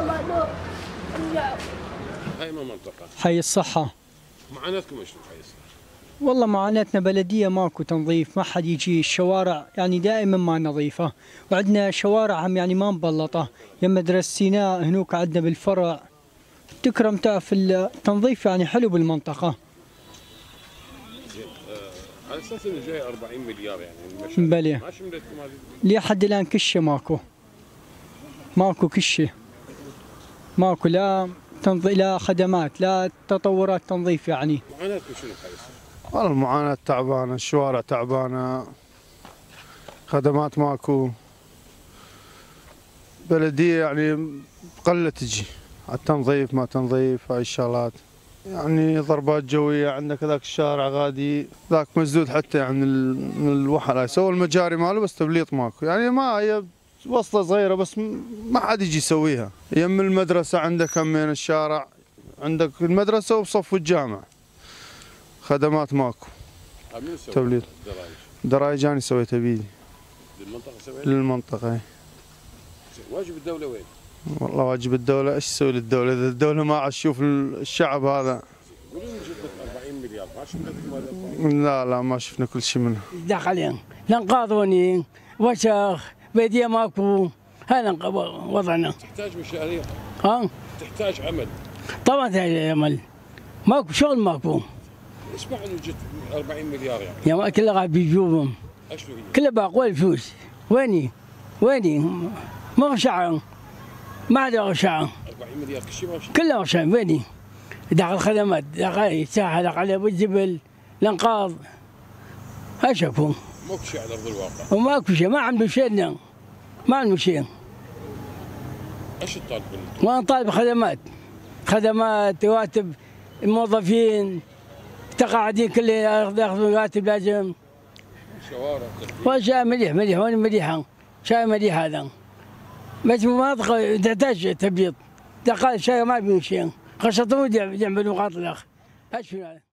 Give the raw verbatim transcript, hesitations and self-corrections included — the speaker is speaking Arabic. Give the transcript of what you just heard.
هاي ما منطقة حي الصحة. معاناتكم ايش في حي الصحة؟ والله معاناتنا بلدية ماكو تنظيف، ما حد يجي، الشوارع يعني دائما ما نظيفة، وعندنا شوارع هم يعني ما مبلطة، يم مدرسة سيناء هنوك عندنا بالفرع تكرم تعرف التنظيف يعني حلو بالمنطقة. على اساس انه جاي أربعين مليار يعني بلي ما شملتكم هذه؟ لحد الآن كشة ماكو، ماكو كشة، ماكو لا تنظيف لا خدمات لا تطورات تنظيف يعني. معاناتكم شنو بحي الصحة؟ والله المعاناة تعبانة، الشوارع تعبانة، خدمات ماكو، بلدية يعني قلة تجي على التنظيف ما تنظيف هاي الشغلات، يعني ضربات جوية، عندك ذاك الشارع غادي ذاك مسدود حتى يعني من الوحل، هاي سووا المجاري ماله بس تبليط ماكو، يعني ما هي وصلة صغيرة بس ما حد يجي يسويها. يم المدرسة عندك همين الشارع، عندك المدرسة وبصف الجامع، خدمات ماكو. تبليط درايج درايج أنا سويتها بيدي. للمنطقة سويتها؟ للمنطقة. واجب الدولة وين؟ والله واجب الدولة ايش تسوي للدولة؟ إذا الدولة ما عاد تشوف الشعب هذا. قولوا لي جبت لك أربعين مليار ما شفنا هذا؟ لا لا ما شفنا كل شيء منه. داخلين لنقاضوني وسخ بيديه ماكو، هذا وضعنا. تحتاج مشاريع. ها؟ تحتاج عمل. طبعا تحتاج عمل. ماكو شغل ماكو. اسمع انه جت أربعين مليار يعني. يا ما كله قاعد بيجوبهم. اشنو هي؟ كله باقوا الفلوس. ويني؟ ويني؟ ما غشعان. ما عاد غشعان. أربعين مليار كل شيء ما في. كله غشعان ويني؟ داخل خدمات، داخل ساحه، داخل ابو الجبل، الانقاض. اشوفهم. ماكو شيء على ارض الواقع. وماكو شيء، ما عندهم شيء، ما عندهم شيء. ايش تطالبون انتم؟ ما نطالب خدمات، خدمات، رواتب الموظفين، تقاعدين كل ياخذون راتب لازم. شوارع. واشياء مليح مليح وين مليحه، شيء مليح هذا. بس مناطق تحتاج تبييض، دقائق شيء ما بيمشي، خاصة يعملوا قاطلة. ايش في هذا؟